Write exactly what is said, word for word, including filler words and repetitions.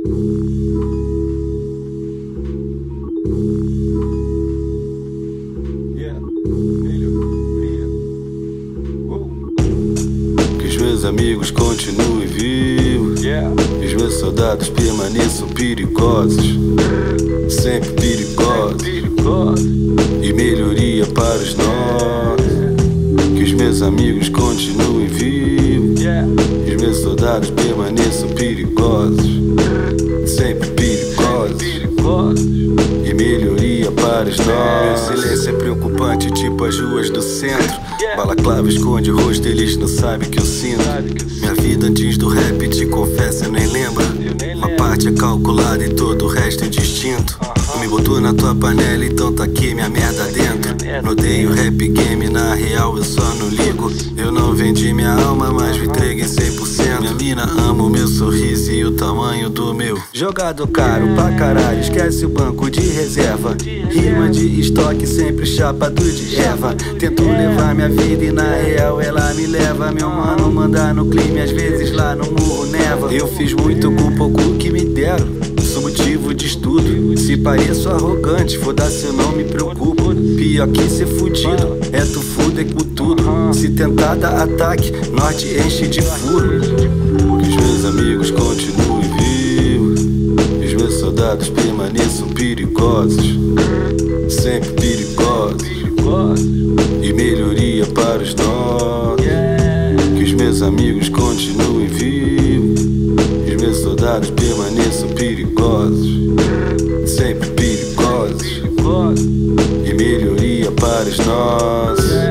Que os meus amigos continuem vivos, que os meus soldados permaneçam perigosos, sempre perigosos, e melhoria para os nossos. Que os meus amigos continuem vivos, que os meus soldados permaneçam perigosos, sempre perigosos, e melhoria para os nossos. Meu silêncio é preocupante, tipo as ruas do centro. Balaclava esconde o rosto, eles não sabem que eu sinto. Minha vida antes do rap, te confesso, eu nem lembro. Uma parte é calculada e todo o resto é distinto. Me botou na tua panela, então tá aqui minha merda dentro. Não odeio rap game, na real eu só não ligo. Eu não vendi minha alma, mas me entreguei cem por cento. Minha mina ama o meu sorriso e o tamanho do meu. Jogado caro pra caralho, esquece o banco de reserva. Rima de estoque, sempre chapado de erva. Tento levar minha vida e na real ela me leva. Meu mano manda no clima, às vezes lá no murro neva. Eu fiz muito com pouco que me deram, sou motivo de estudo. Se pareço arrogante, foda-se, eu não me preocupo. Pior que ser fudido, é tu fuder com tudo. Se tentar dar ataque, norte enche de furo. Que os meus amigos continuem vivos, que os meus soldados permaneçam perigosos, sempre perigosos, e melhoria para os nossos. Que os meus amigos continuem vivos, que os meus soldados permaneçam perigosos, sempre perigosos, e melhoria para os nossos.